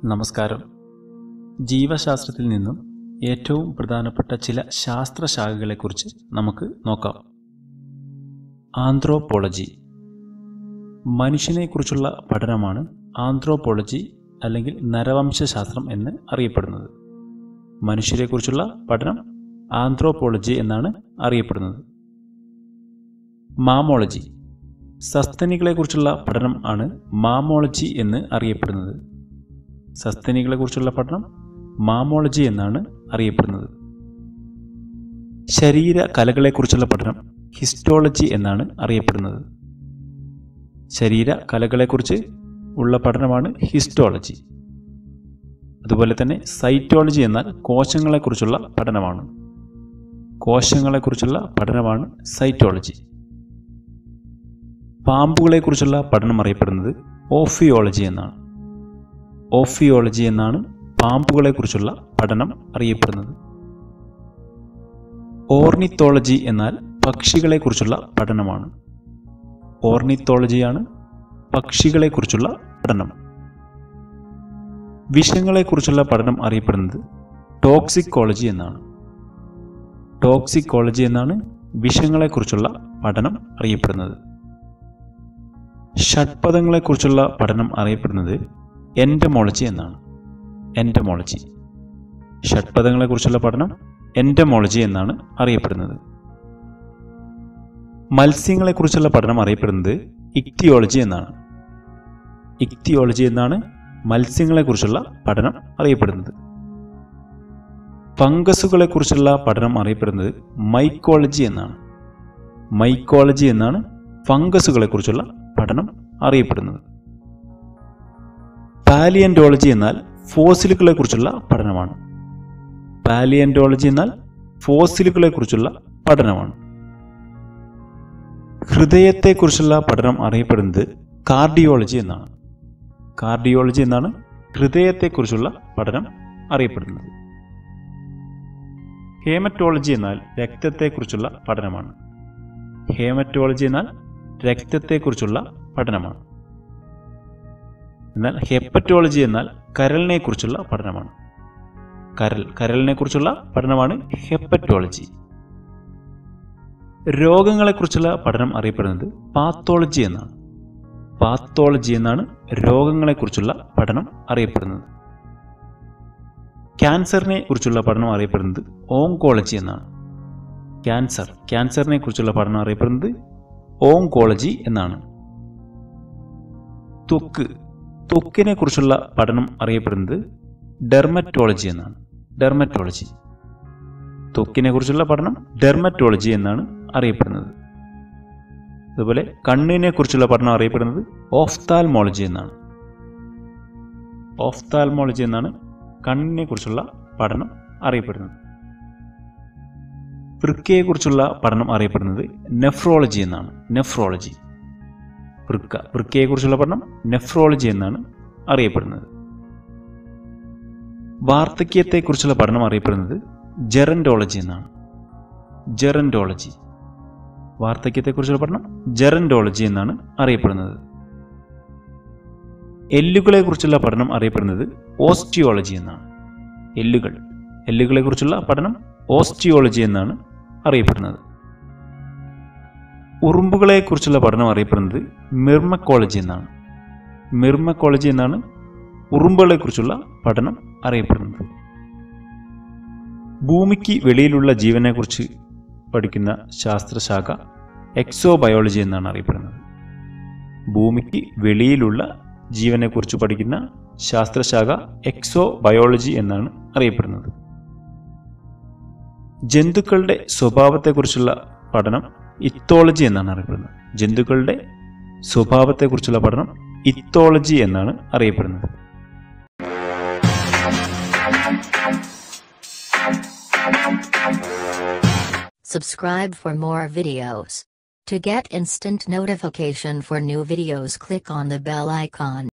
നമസ്കാരം. ജീവശാസ്ത്രത്തിൽ നിന്നും ഏറ്റവും പ്രധാനപ്പെട്ട ചില ശാസ്ത്രശാഖകളെക്കുറിച്ച് നമുക്ക് നോക്കാം. ആന്ത്രോപോളജി. മനുഷ്യനെക്കുറിച്ചുള്ള പഠനമാണ് ആന്ത്രോപോളജി അല്ലെങ്കിൽ നരവംശശാസ്ത്രം എന്ന് അറിയപ്പെടുന്നത്. മനുഷ്യരെക്കുറിച്ചുള്ള പഠനം ആന്ത്രോപോളജി എന്നാണ് അറിയപ്പെടുന്നത്. മാമോളജി. സസ്തനികളെക്കുറിച്ചുള്ള പഠനം ആണ് മാമോളജി എന്ന് അറിയപ്പെടുന്നത്. സസ്തനികളെക്കുറിച്ചുള്ള പഠനം മാമോളജി എന്നാണ് അറിയപ്പെടുന്നത്. ശരീര കലകളെക്കുറിച്ചുള്ള പഠനം ഹിസ്റ്റോളജി എന്നാണ് അറിയപ്പെടുന്നത്. ശരീര കലകളെക്കുറിച്ച് ഉള്ള പഠനമാണ് ഹിസ്റ്റോളജി. അതുപോലെ തന്നെ സൈറ്റോളജി എന്നാൽ കോശങ്ങളെക്കുറിച്ചുള്ള പഠനമാണ്. കോശങ്ങളെക്കുറിച്ചുള്ള പഠനമാണ് സൈറ്റോളജി. പാമ്പുകളെക്കുറിച്ചുള്ള പഠനം അറിയപ്പെടുന്നത് ഓഫിയോളജി എന്നാണ്. ഓഫിയോളജി എന്നാണ് പാമ്പുകളെക്കുറിച്ചുള്ള പഠനം അറിയപ്പെടുന്നത്. ഓർണിത്തോളജി എന്നാൽ പക്ഷികളെക്കുറിച്ചുള്ള പഠനമാണ്. ഓർണിത്തോളജിയാണ് പക്ഷികളെക്കുറിച്ചുള്ള പഠനം. വിഷങ്ങളെക്കുറിച്ചുള്ള പഠനം അറിയപ്പെടുന്നത് ടോക്സിക്കോളജി എന്നാണ്. ടോക്സിക്കോളജി എന്നാണ് വിഷങ്ങളെക്കുറിച്ചുള്ള പഠനം അറിയപ്പെടുന്നത്. ഷഡ്പദങ്ങളെക്കുറിച്ചുള്ള പഠനം അറിയപ്പെടുന്നത് എൻഡമോളജി എന്നാണ്. എൻഡമോളജി. ഷഡ്പദങ്ങളെക്കുറിച്ചുള്ള പഠനം എൻഡമോളജി എന്നാണ് അറിയപ്പെടുന്നത്. മത്സ്യങ്ങളെക്കുറിച്ചുള്ള പഠനം അറിയപ്പെടുന്നത് ഇക്തിയോളജി എന്നാണ്. ഇക്തിയോളജി എന്നാണ് മത്സ്യങ്ങളെക്കുറിച്ചുള്ള പഠനം അറിയപ്പെടുന്നത്. ഫംഗസുകളെക്കുറിച്ചുള്ള പഠനം അറിയപ്പെടുന്നത് മൈക്കോളജി എന്നാണ്. മൈക്കോളജി എന്നാണ് ഫംഗസുകളെക്കുറിച്ചുള്ള പഠനം അറിയപ്പെടുന്നത്. പാലിയന്റോളജി എന്നാൽ ഫോസിലുകളെക്കുറിച്ചുള്ള പഠനമാണ്. പാലിയന്റോളജി എന്നാൽ ഫോസിലുകളെക്കുറിച്ചുള്ള പഠനമാണ്. ഹൃദയത്തെക്കുറിച്ചുള്ള പഠനം അറിയപ്പെടുന്നത് കാർഡിയോളജി എന്നാണ്. കാർഡിയോളജി എന്നാണ് ഹൃദയത്തെക്കുറിച്ചുള്ള പഠനം അറിയപ്പെടുന്നത്. ഹേമറ്റോളജി എന്നാൽ രക്തത്തെക്കുറിച്ചുള്ള പഠനമാണ്. ഹേമറ്റോളജി എന്നാൽ രക്തത്തെക്കുറിച്ചുള്ള പഠനമാണ്. എന്നാൽ ഹെപ്പറ്റോളജി എന്നാൽ കരളിനെക്കുറിച്ചുള്ള പഠനമാണ്. കരളിനെക്കുറിച്ചുള്ള പഠനമാണ് ഹെപ്പറ്റോളജി. രോഗങ്ങളെക്കുറിച്ചുള്ള പഠനം അറിയപ്പെടുന്നത് പാത്തോളജി എന്നാണ്. പാത്തോളജി എന്നാണ് രോഗങ്ങളെക്കുറിച്ചുള്ള പഠനം അറിയപ്പെടുന്നത്. ക്യാൻസറിനെ കുറിച്ചുള്ള പഠനം അറിയപ്പെടുന്നത് ഓങ്കോളജി എന്നാണ്. ക്യാൻസറിനെ കുറിച്ചുള്ള പഠനം അറിയപ്പെടുന്നത് ഓങ്കോളജി എന്നാണ്. ത്വക്കിനെ കുറിച്ചുള്ള പഠനം അറിയപ്പെടുന്നത് ഡെർമറ്റോളജി എന്നാണ്. ഡെർമറ്റോളജി. ത്വക്കിനെ കുറിച്ചുള്ള പഠനം ഡെർമറ്റോളജി എന്നാണ് അറിയപ്പെടുന്നത്. അതുപോലെ കണ്ണിനെ കുറിച്ചുള്ള പഠനം അറിയപ്പെടുന്നത് ഓഫ്താൽമോളജി എന്നാണ്. ഓഫ്താൽമോളജി എന്നാണ് കണ്ണിനെ കുറിച്ചുള്ള പഠനം അറിയപ്പെടുന്നത്. വൃക്കയെക്കുറിച്ചുള്ള പഠനം അറിയപ്പെടുന്നത് നെഫ്രോളജി എന്നാണ്. നെഫ്രോളജി. വൃക്കയെക്കുറിച്ചുള്ള പഠനം നെഫ്രോളജി എന്നാണ് അറിയപ്പെടുന്നത്. വാർദ്ധക്യത്തെക്കുറിച്ചുള്ള പഠനം അറിയപ്പെടുന്നത് ജെറന്റോളജി എന്നാണ്. ജെറന്റോളജി. വാർദ്ധക്യത്തെക്കുറിച്ചുള്ള പഠനം ജെറന്റോളജി എന്നാണ് അറിയപ്പെടുന്നത്. എല്ലുകളെക്കുറിച്ചുള്ള പഠനം അറിയപ്പെടുന്നത് ഓസ്റ്റിയോളജി എന്നാണ്. എല്ലുകളെക്കുറിച്ചുള്ള പഠനം ഓസ്റ്റിയോളജി എന്നാണ് അറിയപ്പെടുന്നത്. ഉറുമ്പുകളെക്കുറിച്ചുള്ള പഠനം അറിയപ്പെടുന്നത് മിർമക്കോളജി എന്നാണ്. മിർമക്കോളജി എന്നാണ് ഉറുമ്പുകളെക്കുറിച്ചുള്ള പഠനം അറിയപ്പെടുന്നത്. ഭൂമിക്ക് വെളിയിലുള്ള ജീവനെക്കുറിച്ച് പഠിക്കുന്ന ശാസ്ത്രശാഖ എക്സോബയോളജി എന്നാണ് അറിയപ്പെടുന്നത്. ഭൂമിക്ക് വെളിയിലുള്ള ജീവനെക്കുറിച്ച് പഠിക്കുന്ന ശാസ്ത്രശാഖ എക്സോബയോളജി എന്നാണ് അറിയപ്പെടുന്നത്. ജന്തുക്കളുടെ സ്വഭാവത്തെക്കുറിച്ചുള്ള പഠനം ഇത്തോളജി എന്നാണ് അറിയപ്പെടുന്നത്. ജന്തുക്കളുടെ സ്വഭാവത്തെക്കുറിച്ചുള്ള പഠനം ഇത്തോളജി എന്നാണ് അറിയപ്പെടുന്നത്. Subscribe for more videos. To get instant notification for new videos, click on the bell icon.